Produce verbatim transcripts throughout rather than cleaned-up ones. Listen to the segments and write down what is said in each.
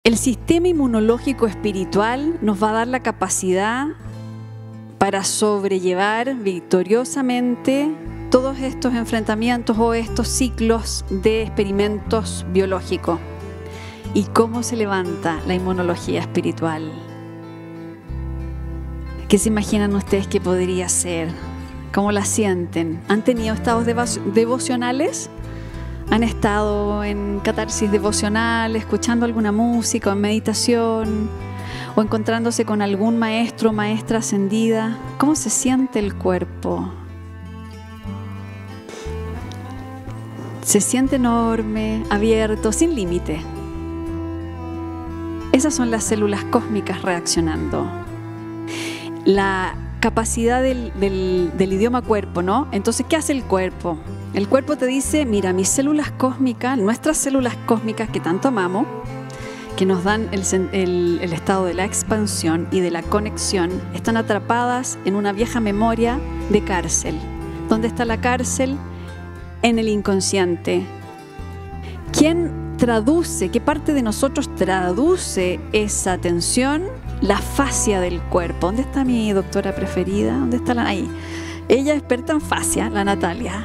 El sistema inmunológico espiritual nos va a dar la capacidad para sobrellevar victoriosamente todos estos enfrentamientos o estos ciclos de experimentos biológicos. ¿Y cómo se levanta la inmunología espiritual? ¿Qué se imaginan ustedes que podría ser? ¿Cómo la sienten? ¿Han tenido estados devocionales? ¿Han estado en catarsis devocional, escuchando alguna música o en meditación? ¿O encontrándose con algún maestro o maestra ascendida? ¿Cómo se siente el cuerpo? Se siente enorme, abierto, sin límite. Esas son las células cósmicas reaccionando. La capacidad del, del, del idioma cuerpo, ¿no? Entonces, ¿qué hace el cuerpo? El cuerpo te dice, mira, mis células cósmicas, nuestras células cósmicas que tanto amamos, que nos dan el, el, el estado de la expansión y de la conexión, están atrapadas en una vieja memoria de cárcel. ¿Dónde está la cárcel? En el inconsciente. ¿Quién traduce, qué parte de nosotros traduce esa tensión? La fascia del cuerpo. ¿Dónde está mi doctora preferida? ¿Dónde está la? Ahí. Ella es experta en fascia, la Natalia.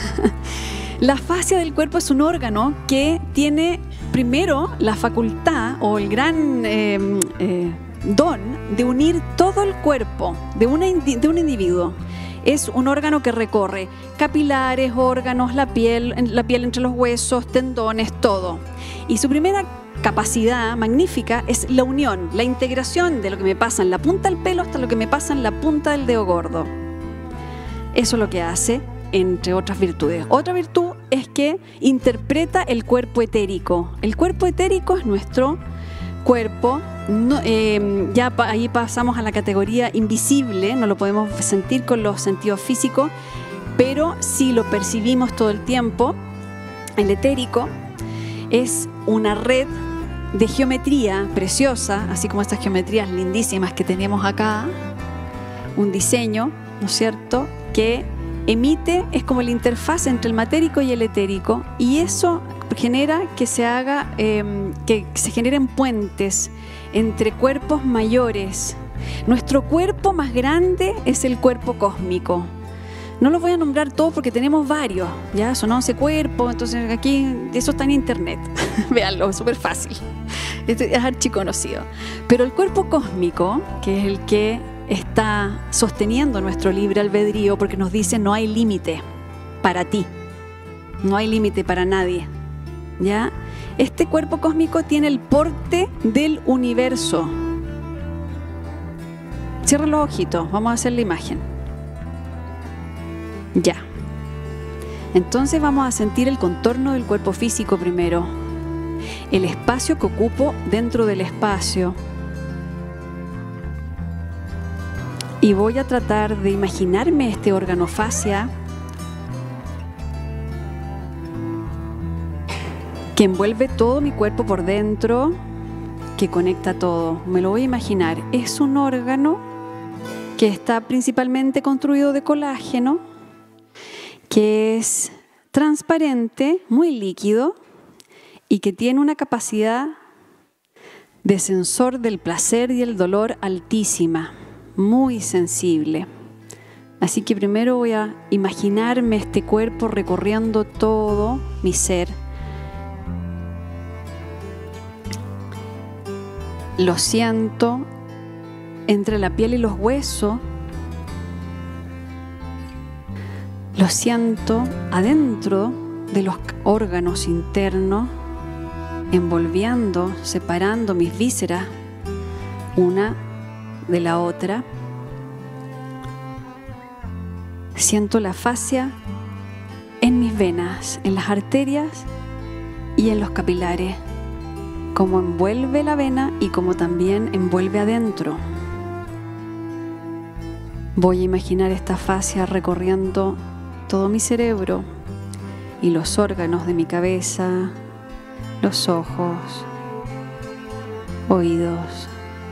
La fascia del cuerpo es un órgano que tiene primero la facultad o el gran eh, eh, don de unir todo el cuerpo de, una, de un individuo. Es un órgano que recorre capilares, órganos, la piel, la piel entre los huesos, tendones, todo. Y su primera capacidad magnífica es la unión, la integración de lo que me pasa en la punta del pelo hasta lo que me pasa en la punta del dedo gordo. Eso es lo que hace, entre otras virtudes. Otra virtud es que interpreta el cuerpo etérico. El cuerpo etérico es nuestro cuerpo, no, eh, ya pa, ahí pasamos a la categoría invisible, no lo podemos sentir con los sentidos físicos, pero sí lo percibimos todo el tiempo. El etérico es una red de geometría preciosa, así como estas geometrías lindísimas que tenemos acá, un diseño, ¿no es cierto?, que emite, es como la interfaz entre el matérico y el etérico, y eso genera que se haga, eh, que se generen puentes entre cuerpos mayores. Nuestro cuerpo más grande es el cuerpo cósmico. No los voy a nombrar todos porque tenemos varios, ya son once cuerpos, entonces aquí eso está en internet. Véanlo, es súper fácil. Este es archiconocido. Pero el cuerpo cósmico, que es el que está sosteniendo nuestro libre albedrío, porque nos dice no hay límite para ti, no hay límite para nadie, ¿ya? Este cuerpo cósmico tiene el porte del universo. Cierra los ojitos, vamos a hacer la imagen. Ya. Entonces vamos a sentir el contorno del cuerpo físico primero, el espacio que ocupo dentro del espacio. Y voy a tratar de imaginarme este órgano fascia que envuelve todo mi cuerpo por dentro, que conecta todo. Me lo voy a imaginar. Es un órgano que está principalmente construido de colágeno, que es transparente, muy líquido y que tiene una capacidad de sensor del placer y el dolor altísima. Muy sensible. Así que primero voy a imaginarme este cuerpo recorriendo todo mi ser. Lo siento entre la piel y los huesos. Lo siento adentro de los órganos internos, envolviendo, separando mis vísceras una de la otra. Siento la fascia en mis venas, en las arterias y en los capilares, como envuelve la vena y como también envuelve adentro. Voy a imaginar esta fascia recorriendo todo mi cerebro y los órganos de mi cabeza, los ojos, oídos.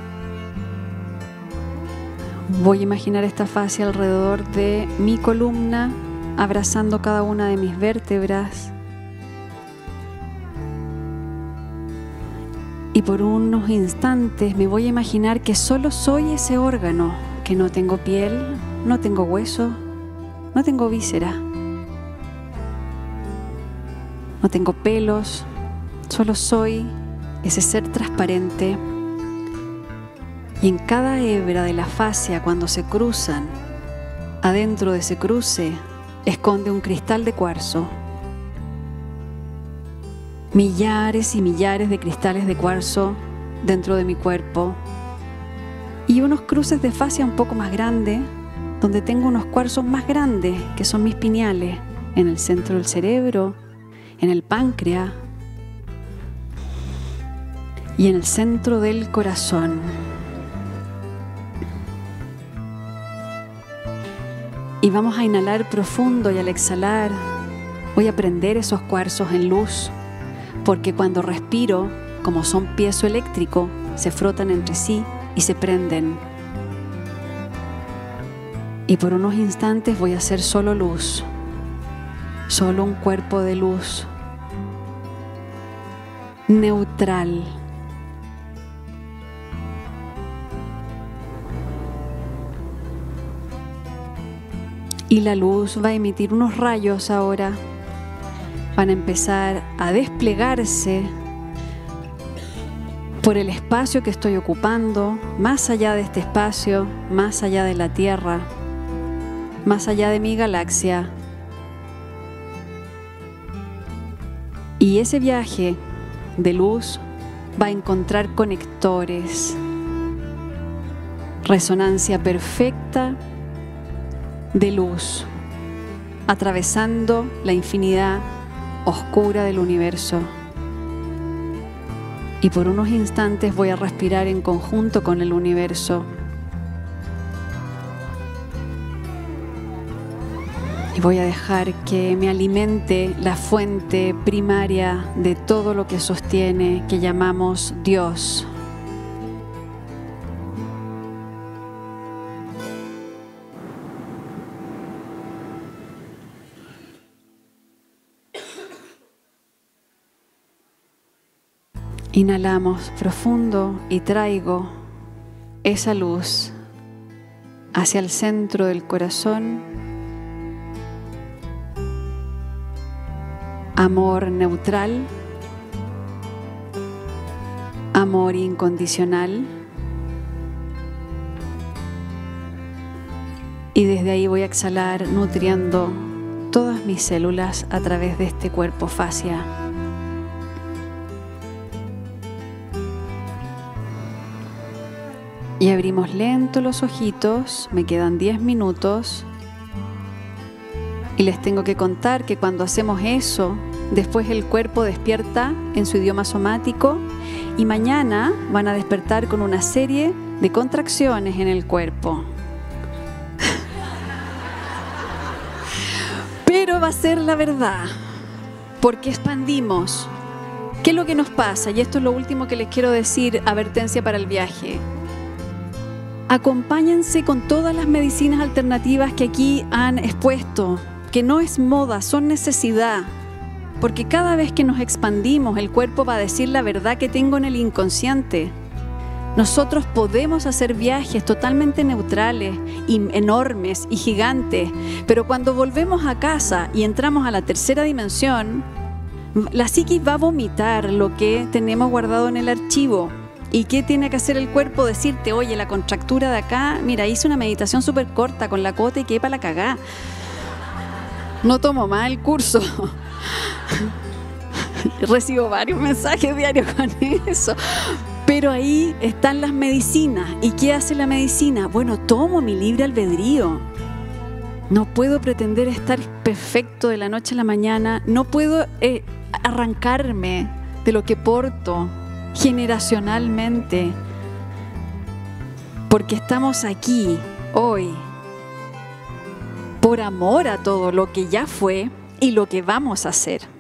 Voy a imaginar esta fascia alrededor de mi columna, abrazando cada una de mis vértebras. Y por unos instantes me voy a imaginar que solo soy ese órgano, que no tengo piel, no tengo hueso, no tengo víscera, no tengo pelos, solo soy ese ser transparente. Y en cada hebra de la fascia, cuando se cruzan, adentro de ese cruce, esconde un cristal de cuarzo. Millares y millares de cristales de cuarzo dentro de mi cuerpo. Y unos cruces de fascia un poco más grandes, donde tengo unos cuarzos más grandes, que son mis pineales, en el centro del cerebro, en el páncreas y en el centro del corazón. Y vamos a inhalar profundo y al exhalar voy a prender esos cuarzos en luz, porque cuando respiro, como son piezoeléctrico, se frotan entre sí y se prenden. Y por unos instantes voy a hacer solo luz, solo un cuerpo de luz, neutral. Y la luz va a emitir unos rayos ahora. Van a empezar a desplegarse por el espacio que estoy ocupando, más allá de este espacio, más allá de la Tierra, más allá de mi galaxia. Y ese viaje de luz va a encontrar conectores, resonancia perfecta de luz, atravesando la infinidad oscura del universo. Y por unos instantes voy a respirar en conjunto con el universo. Y voy a dejar que me alimente la fuente primaria de todo lo que sostiene, que llamamos Dios. Inhalamos profundo y traigo esa luz hacia el centro del corazón. Amor neutral, amor incondicional. Y desde ahí voy a exhalar nutriendo todas mis células a través de este cuerpo fascia. Y abrimos lento los ojitos, me quedan diez minutos. Y les tengo que contar que cuando hacemos eso, después el cuerpo despierta en su idioma somático y mañana van a despertar con una serie de contracciones en el cuerpo. Pero va a ser la verdad, porque expandimos. ¿Qué es lo que nos pasa? Y esto es lo último que les quiero decir, advertencia para el viaje. Acompáñense con todas las medicinas alternativas que aquí han expuesto, que no es moda, son necesidad. Porque cada vez que nos expandimos, el cuerpo va a decir la verdad que tengo en el inconsciente. Nosotros podemos hacer viajes totalmente neutrales, y enormes y gigantes, pero cuando volvemos a casa y entramos a la tercera dimensión, la psiquis va a vomitar lo que tenemos guardado en el archivo. ¿Y qué tiene que hacer el cuerpo? Decirte, oye, la contractura de acá, mira, hice una meditación súper corta con la cota y quedé para la cagá. No tomo más el curso. Recibo varios mensajes diarios con eso. Pero ahí están las medicinas. ¿Y qué hace la medicina? Bueno, tomo mi libre albedrío. No puedo pretender estar perfecto de la noche a la mañana. No puedo eh, arrancarme de lo que porto generacionalmente, porque estamos aquí hoy por amor a todo lo que ya fue y lo que vamos a hacer.